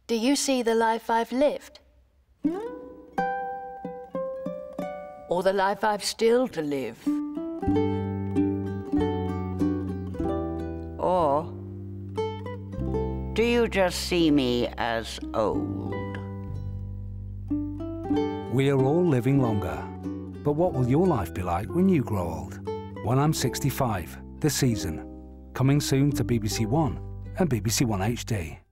Do you see the life I've lived? Or the life I've still to live? Or do you just see me as old? We are all living longer. But what will your life be like when you grow old? When I'm 65, The Season. Coming soon to BBC One and BBC One HD.